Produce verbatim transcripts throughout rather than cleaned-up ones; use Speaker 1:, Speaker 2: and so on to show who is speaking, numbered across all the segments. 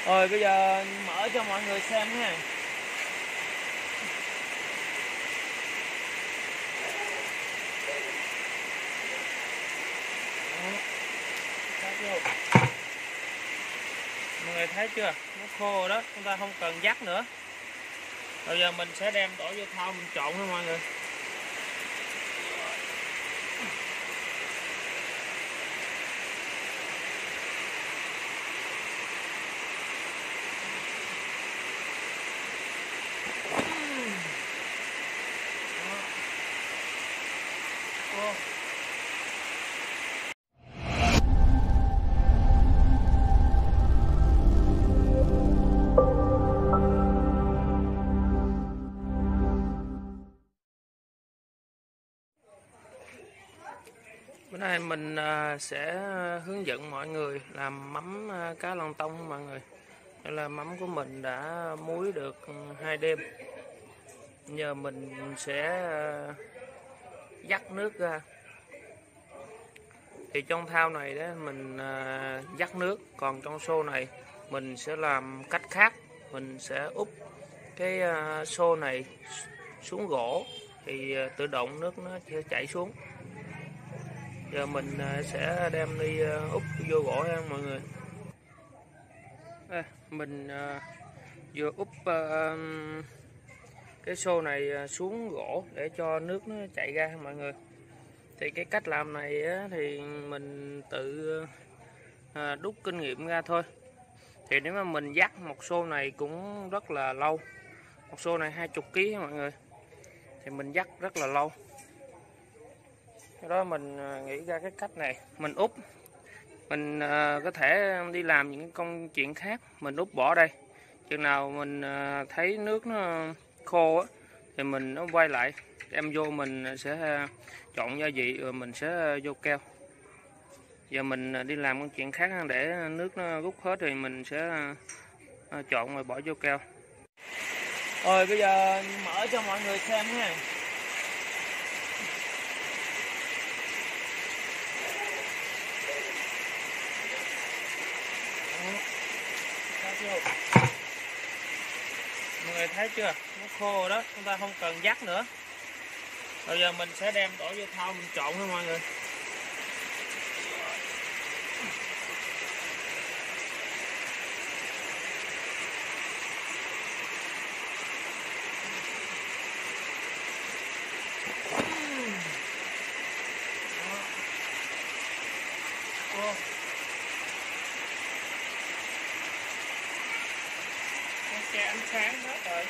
Speaker 1: Rồi bây giờ mở cho mọi người xem ha. Mọi người thấy chưa, nó khô đó, chúng ta không cần dắt nữa. Bây giờ mình sẽ đem đổ vô thau mình trộn nha mọi người. Bữa nay mình sẽ hướng dẫn mọi người làm mắm cá lăng tông mọi người. Đây là mắm của mình đã muối được hai đêm. Giờ mình sẽ vắt nước ra. Thì trong thau này đó mình vắt nước, còn trong xô này mình sẽ làm cách khác. Mình sẽ úp cái xô này xuống gỗ thì tự động nước nó sẽ chảy xuống. Giờ mình sẽ đem đi úp vô gỗ nha mọi người. À, mình uh, vừa úp uh, cái xô này xuống gỗ để cho nước nó chảy ra mọi người. Thì cái cách làm này á, thì mình tự uh, đúc kinh nghiệm ra thôi. Thì nếu mà mình dắt một xô này cũng rất là lâu. Một xô này hai mươi ki lô gam mọi người. Thì mình dắt rất là lâu. Cái đó mình nghĩ ra cái cách này, mình úp, mình uh, có thể đi làm những công chuyện khác, mình úp bỏ đây. Chừng nào mình uh, thấy nước nó khô á, thì mình nó quay lại, đem vô mình sẽ uh, chọn gia vị rồi mình sẽ uh, vô keo. Giờ mình uh, đi làm công chuyện khác để nước nó rút hết thì mình sẽ uh, uh, chọn rồi bỏ vô keo. Rồi bây giờ mở cho mọi người xem ha. Mọi người thấy chưa, nó khô đó, chúng ta không cần dắt nữa. Bây giờ mình sẽ đem đổ vô thau mình trộn nha mọi người. Che ánh sáng hết rồi.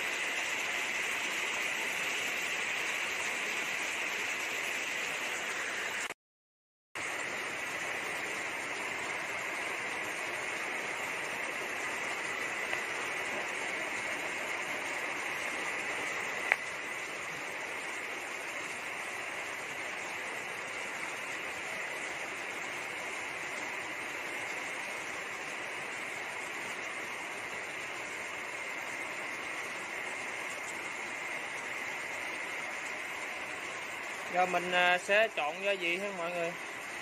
Speaker 1: Giờ mình sẽ chọn gia vị ha mọi người.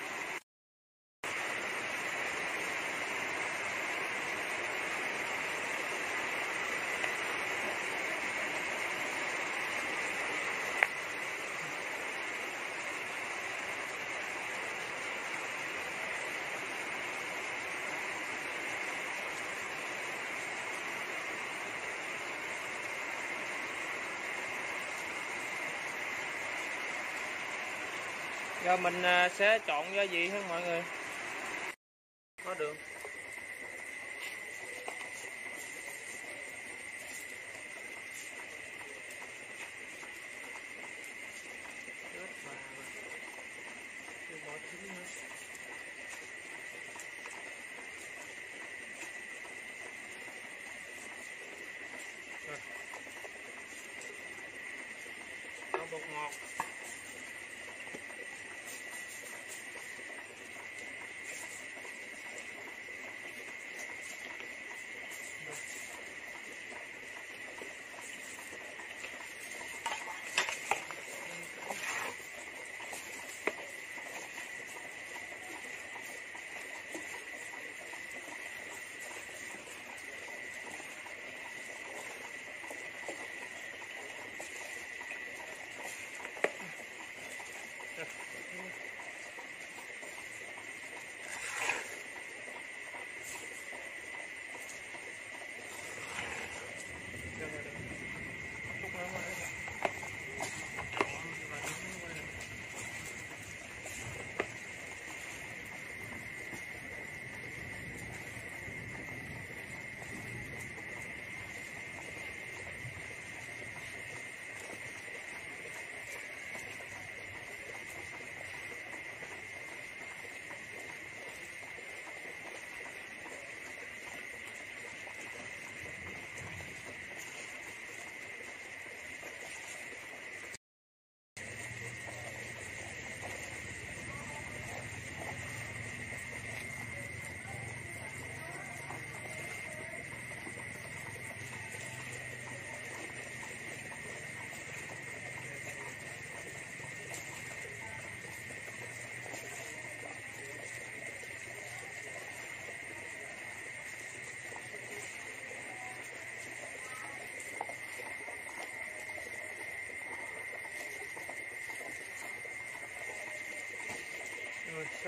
Speaker 1: Giờ mình sẽ chọn gia vị ha mọi người. Có đường. Bột ngọt.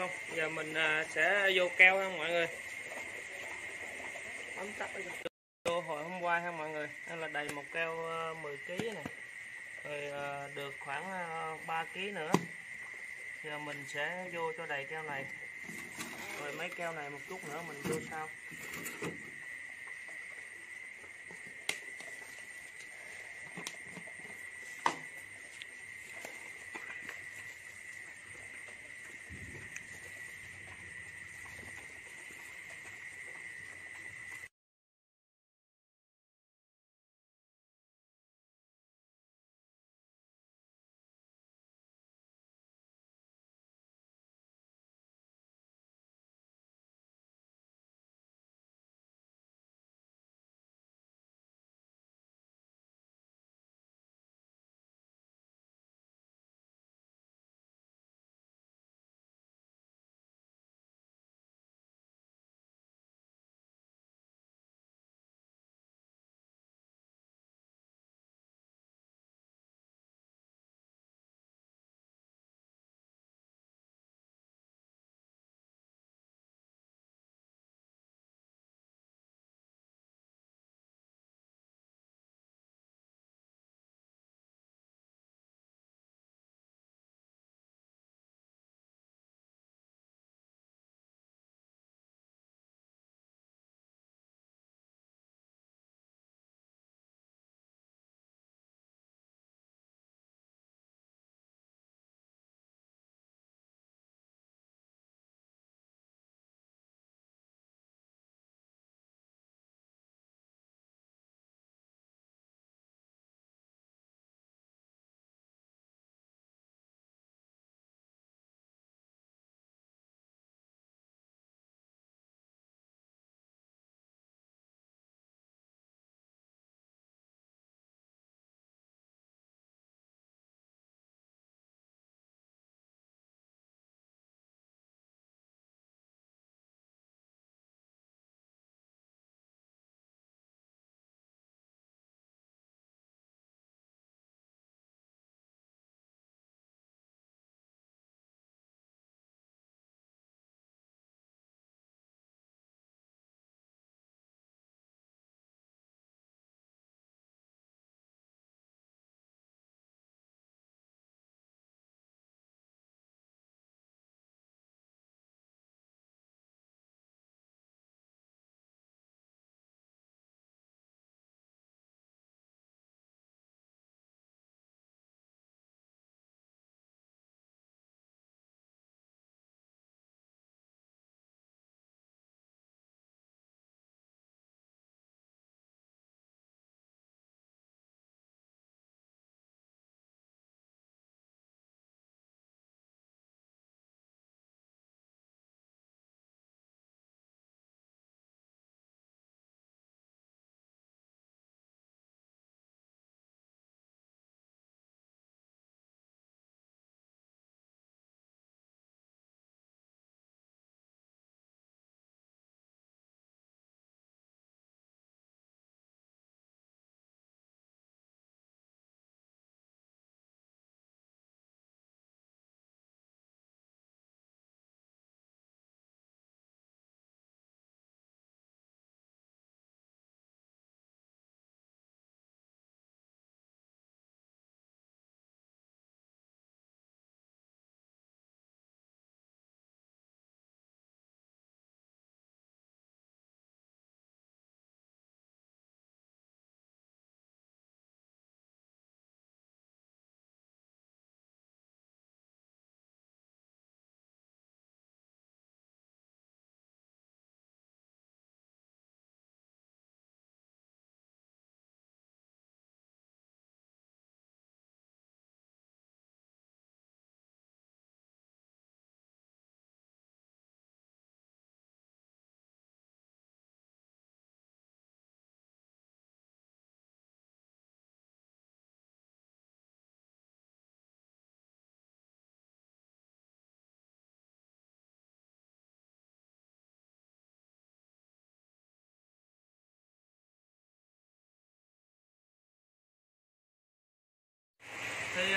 Speaker 1: không? Giờ mình à, sẽ vô keo ha mọi người. Ấm tắt vô hồi hôm qua ha mọi người. Đây là đầy một keo uh, mười ký này. Rồi uh, được khoảng uh, ba ký nữa. Giờ mình sẽ vô cho đầy keo này. Rồi mấy keo này một chút nữa mình vô sau.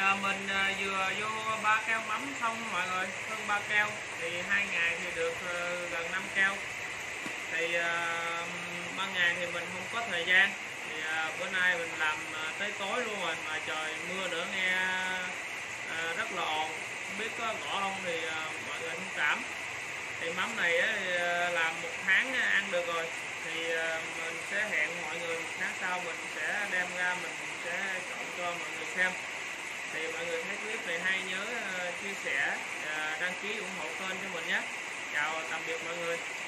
Speaker 1: à, mình à, vừa vô ba keo mắm xong mọi người, hơn ba keo thì hai ngày thì được uh, gần năm keo. Thì uh, ban ngày thì mình không có thời gian, thì uh, bữa nay mình làm uh, tới tối luôn rồi mà trời mưa nữa nghe uh, rất là ồn, không biết có gõ không thì uh, mọi người thông cảm. Thì mắm này á, thì, uh, làm một tháng ăn được rồi, thì uh, mình sẽ hẹn mọi người một tháng sau mình sẽ đem ra mình sẽ trộn cho mọi người xem. Thì mọi người thấy clip này hay nhớ uh, chia sẻ, uh, đăng ký ủng hộ kênh cho mình nhé. Chào tạm biệt mọi người.